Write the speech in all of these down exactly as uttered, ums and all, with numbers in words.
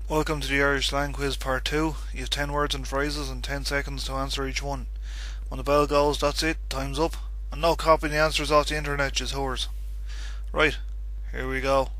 Welcome to the Irish Slang Quiz Part two. You have ten words and phrases and ten seconds to answer each one. When the bell goes, that's it, time's up. And no copying the answers off the internet, just yours. Right, here we go.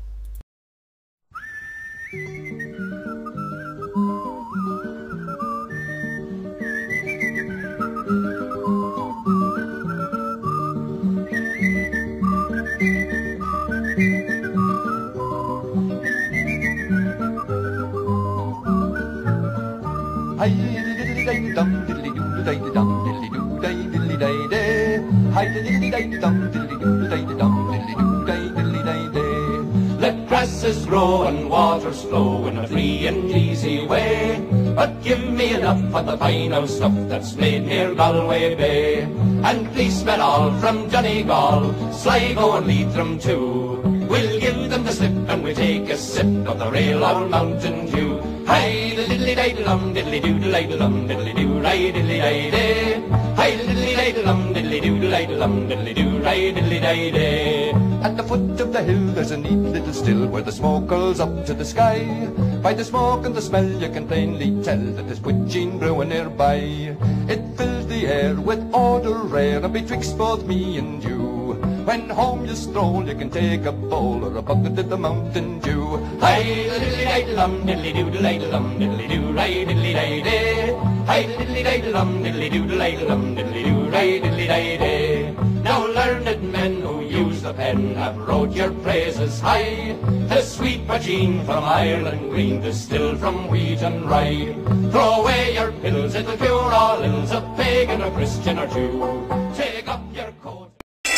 Hi diddly day dum diddly doo day dum diddly doo day diddly day day. Hi diddly day dum diddly doo day dum diddly doo day diddly day day. Let grasses grow and waters flow in a free and easy way, but give me enough of the fine old stuff that's made near Galway Bay. And policemen all from Donegal, Sligo and Leitrim too, we'll give them the slip and we'll take a sip of the real old Mountain Dew. Hi diddly day dum diddly doo day dum diddly doo day diddly day day. Hi diddly day dum diddly doo day dum diddly doo day diddly day day. At the foot of the hill there's a neat little still where the smoke curls up to the sky. By the smoke and the smell you can plainly tell that there's poaching brewing nearby. It fills the air with odour rare, and betwixt both me and you, when home you stroll you can take a bowl or a bucket of the Mountain Dew. Hi diddly day dum diddly doo day dum diddly doo day diddly day day. Hi diddly day dum diddly doo day dum diddly doo day diddly day day. Now learned men who use the pen have wrote your praises high. The sweet poaching from Ireland green, distilled from wheat and rye. Throw away your pills, it'll cure all ills, a pagan, a Christian or Jew. Take up your coat.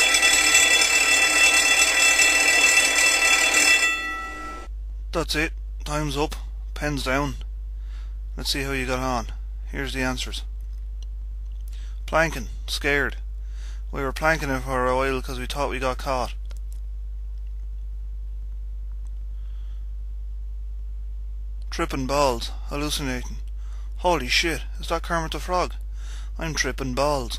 That's it, time's up, pens down. Let's see how you got on. Here's the answers. Planking, scared. We were planking it for a while because we thought we got caught. Tripping balls, hallucinating. Holy shit, is that Kermit the Frog? I'm tripping balls.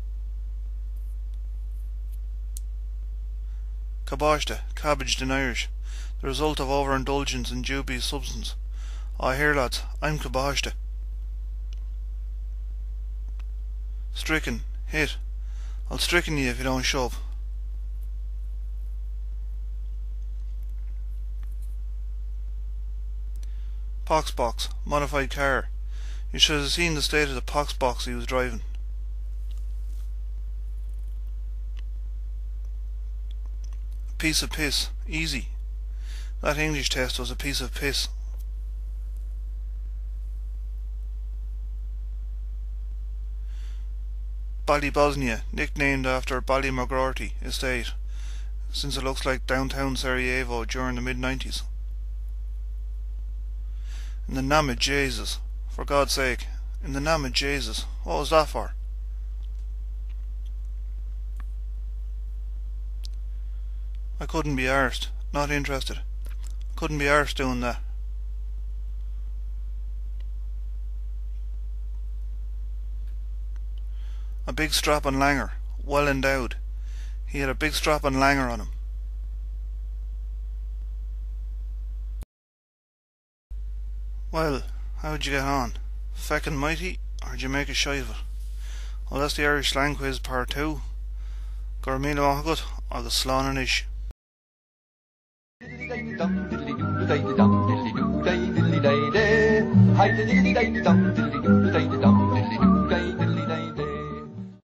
Cabashta, cabbaged in Irish. The result of overindulgence in dubious substance. I hear lads, I'm cabashta. Stricken, hit. I'll stricken you if you don't show up. Poxbox, modified car. You should have seen the state of the poxbox he was driving. A piece of piss, easy. That English test was a piece of piss. Ballybosnia, nicknamed after Ballymacroarty estate, since it looks like downtown Sarajevo during the mid nineties. In the name of Jesus, for God's sake, in the name of Jesus, what was that for? I couldn't be arsed, not interested. Couldn't be arsed doing that. A big strap-on langer, well endowed. He had a big strap-on langer on him. Well, how'd you get on? Feckin' mighty, or did you make a shite of it? Well, that's the Irish Slang Quiz Part two. Gormila Mahagut, agus slán an ish. Diddly day dum diddly doo day dum diddly doo day diddly day day. Hi diddly day dum diddly doo